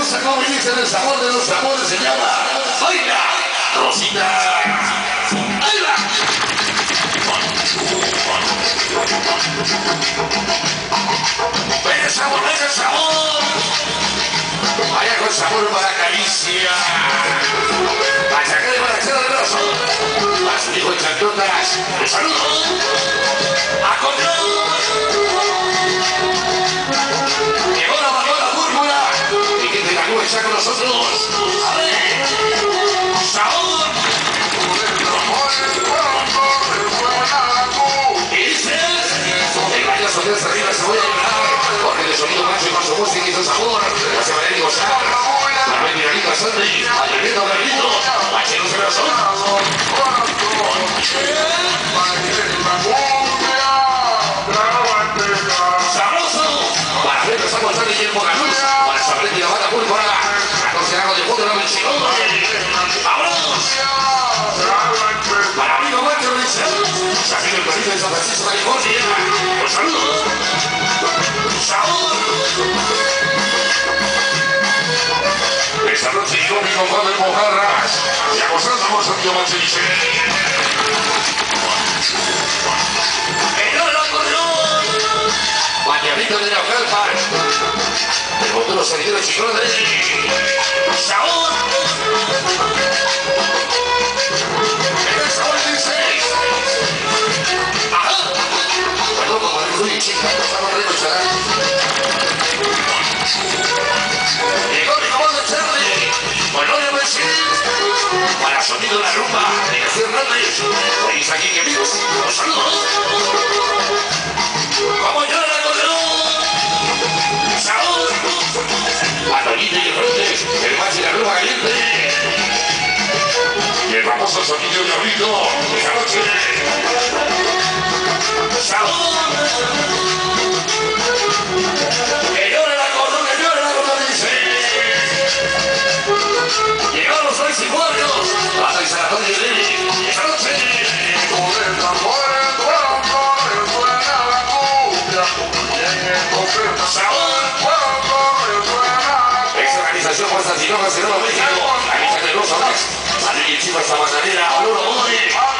gusta cómo dicen el sabor de los sabores, se llama Baila Rosita. ¡Baila! ¡Venga el sabor, venga el sabor! Vaya con sabor para caricia. Para sacar de baracera de brazo. Para su hijo de chantotas. ¡Un saludo! ¡Acordeón! Llegó la bandera púrpura. Y que te la nube está con nosotros. ¡A ver! ¡Sabor! Y dices, el baile social se arriba se voy a llorar. Porque de sonido macho y con su música y su sabor, no se va a ir gozar. La veniralita Sandy, atreviendo a Berlito, Macheros de razón. Sabroso, para ver los aguas de Guillermo Ganús, para saber que la banda púrpura, la considerada de fondo de la mención. ¡Vámonos! Para amigo macho de Isel, Sabino el Perito de San Francisco, California. Un saludo. ¡Sabor! Esta noche yo mi compadre Mojarras y acostamos a mi macho de Isel. ¡El acordeón! Bañadito de la calpa. El futuro seguidor de Chicote. ¡Sabor! ¡El sabor del 6! ¡Ajá! Perdón, como el Rudy, chica, estamos riendo y será. Llegó mi comando Charlie. Bueno, ya me siento. Para sonido de la rumba, de García Hernández. Veis aquí que vimos. Los saludos. Como yo el acordeón. Sabor. Antonito y el frente. El macho y la rumba caliente. Y el famoso sonido de Abrito. Esta noche. ¡Sabor! ¡Que llore el acordeón, dice! Llegaron los 6 y cuartos. Pasa el sanatorio de Lili. ¡Esta noche! ¡Sabor! Esta organización Fuerza Chinoca, Sinaloa, México. Aquí está el Rosa Max. Salí el chico esta manzanera. ¡Olor, olor!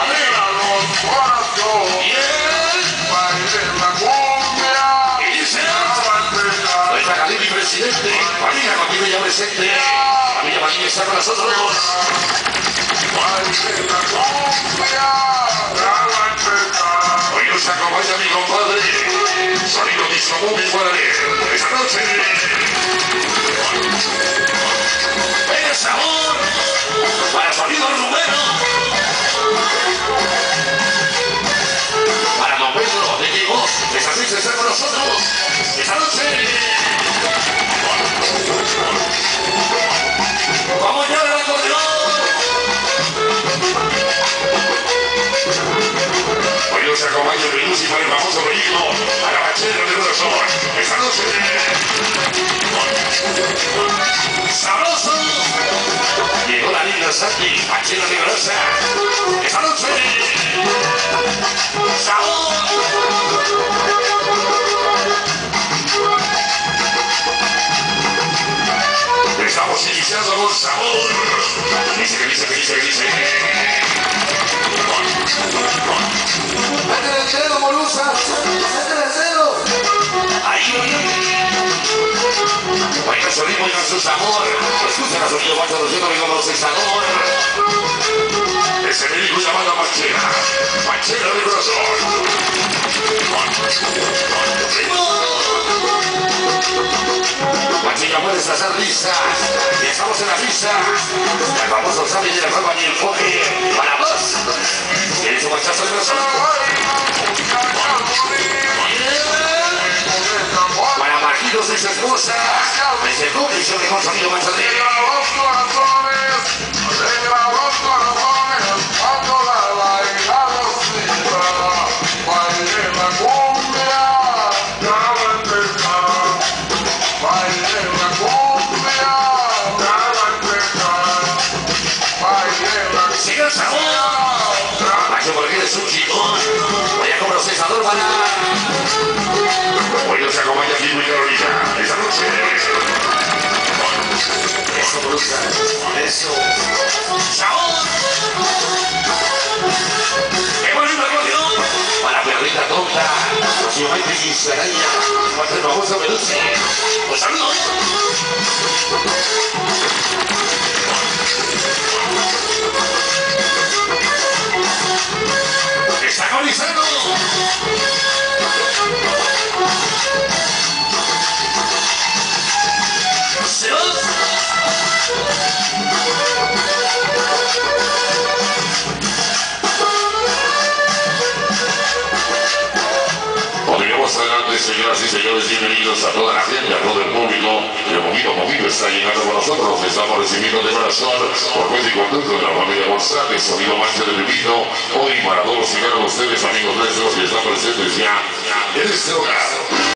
Y dice nuestra academia y presidente, familia contigo ya presente, familia Maquilla está con nosotros. Hoy nos acompaña mi compadre, sonido disco móvil Guadalé. Esta noche, el sabor para sonido rumeno. Para Don Pedro, de Diego, esta noche está con nosotros. Esta noche. Como ya el acordeón. Hoy nos acompaña el Venus y para el famoso vehículo a la bachera de corazón. Esta noche. Sabroso. Llegó la linda Sandy, bachera de grasa. Esta noche. ¡Sabor! Estamos iniciando con sabor. Dice. ¡Mete el dedo, Molusa! ¡Mete el dedo! ¡Ahí! Oiga su ritmo, oiga su sabor. Escuchen a su sonido macho luciendo mi como el sabor. Ese médico llamado Manchera de corazón. Manchilla puedes hacer risas. Y estamos en la pista. El famoso Sammy de la forma y el enfoque. Para vos. ¿Quieres un machazo de corazón? Para Marquitos y su esposa. Desde el cumple y su mejor sonido manchadero. Hoy nos acompaña aquí muy Carolina. Esta noche. Rosita, próximamente Gis Araya, parte famosa Melusi. Pues saludos. Está agonizando. Se va. Continuamos adelante, señoras y señores, bienvenidos a toda la gente, a todo el público. El movido está llegando con nosotros. Estamos recibiendo de corazón por cuenta y contento de la familia González, sonido mancha de Pepito. Hoy para todos y cada uno de ustedes, amigos nuestros que están presentes ya en este hogar.